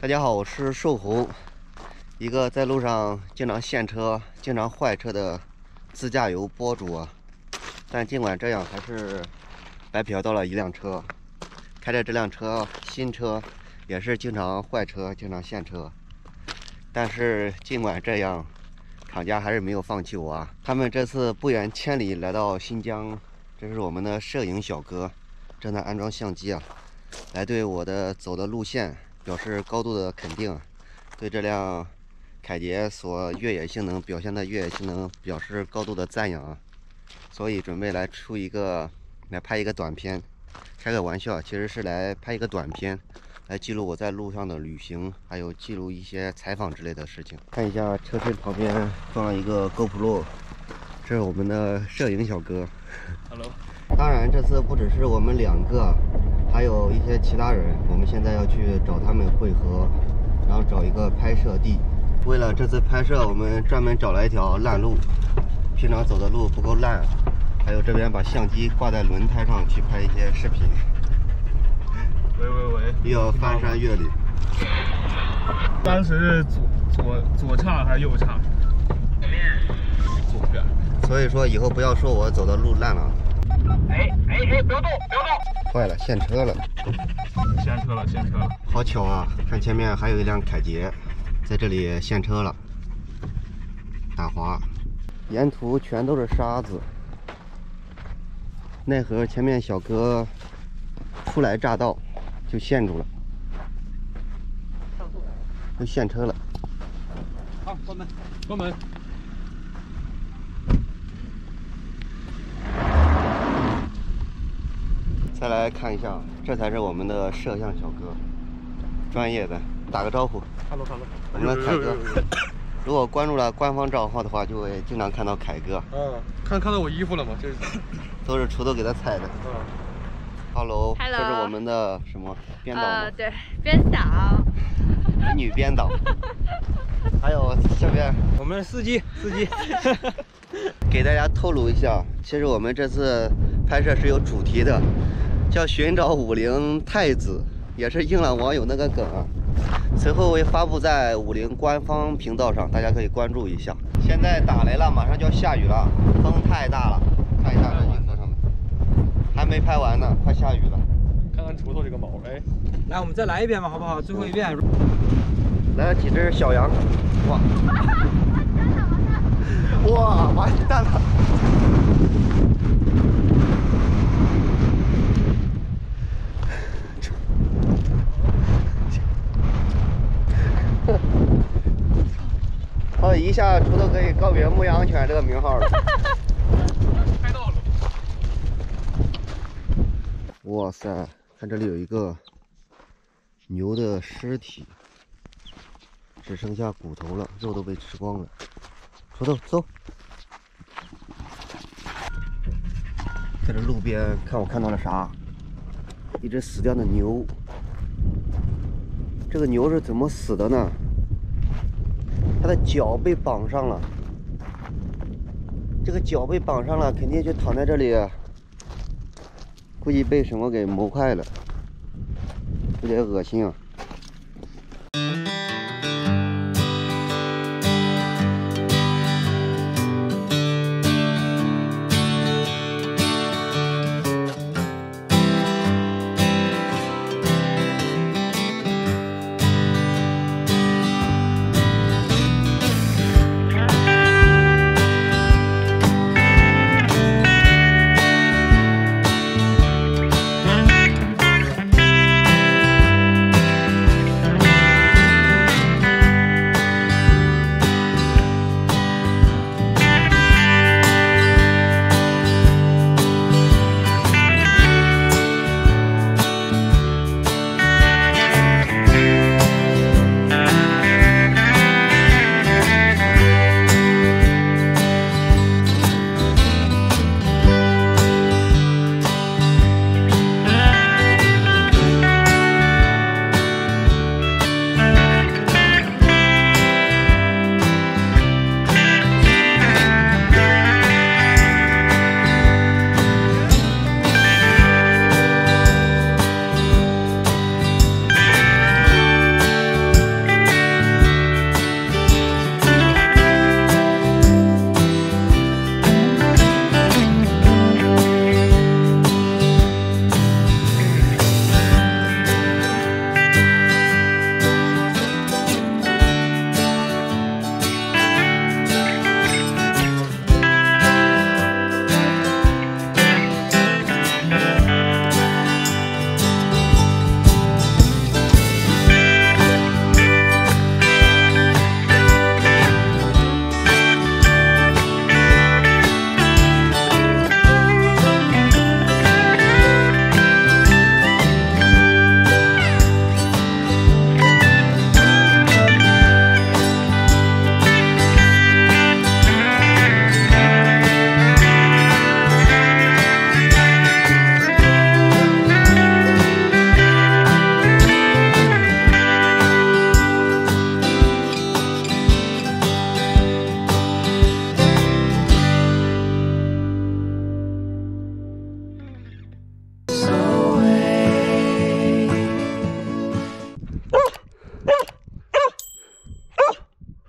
大家好，我是瘦猴，一个在路上经常陷车、经常坏车的自驾游博主啊。但尽管这样，还是白嫖到了一辆车。开着这辆车，新车，也是经常坏车、经常陷车。但是尽管这样，厂家还是没有放弃我啊。他们这次不远千里来到新疆，这是我们的摄影小哥，正在安装相机啊，来对我的走的路线表示高度的肯定，对这辆凯捷所越野性能表现的越野性能表示高度的赞扬啊！所以准备来拍一个短片，开个玩笑，其实是来拍一个短片，来记录我在路上的旅行，还有记录一些采访之类的事情。看一下车身旁边装了一个 GoPro， 这是我们的摄影小哥。 Hello。 当然，这次不只是我们两个。还有一些其他人，我们现在要去找他们会合，然后找一个拍摄地。为了这次拍摄，我们专门找了一条烂路，平常走的路不够烂。还有这边把相机挂在轮胎上去拍一些视频。 喂， 又要翻山越岭。 当时是左岔还是右岔？左边。 所以说以后不要说我走的路烂了。 哎，不要动！ 坏了，陷车了！ 陷车了！ 好巧啊！看前面还有一辆凯捷，在这里陷车了，打滑，沿途全都是沙子。奈何前面小哥初来乍到，就陷住了，又陷车了。 好，关门。 再来看一下，这才是我们的摄像小哥，专业的，打个招呼。 Hello。 我们的凯哥，如果关注了官方账号的话，就会经常看到凯哥。 看到我衣服了吗？这是都是锄头给他踩的。Hello， 这是我们的什么编导吗？ 对，编导。 美女编导。还有这边我们司机。 给大家透露一下，其实我们这次拍摄是有主题的，叫寻找50太子，也是应了网友那个梗啊。随后会发布在50官方频道上，大家可以关注一下。现在打雷了，马上就要下雨了，风太大了。看一下这镜头上面，还没拍完呢，快下雨了。 看看锄头这个毛，哎， 来，我们再来一遍吧，好不好？最后一遍。 来了几只小羊，哇，完蛋了！好，一下锄头可以告别牧羊犬这个名号了。 拍到了。 哇塞，看这里有一个牛的尸体，只剩下骨头了，肉都被吃光了。锄头走，在这路边看我看到了啥？一只死掉的牛。这个牛是怎么死的呢？它的脚被绑上了。这个脚被绑上了，肯定就躺在这里，估计被什么给谋害了，有点恶心啊。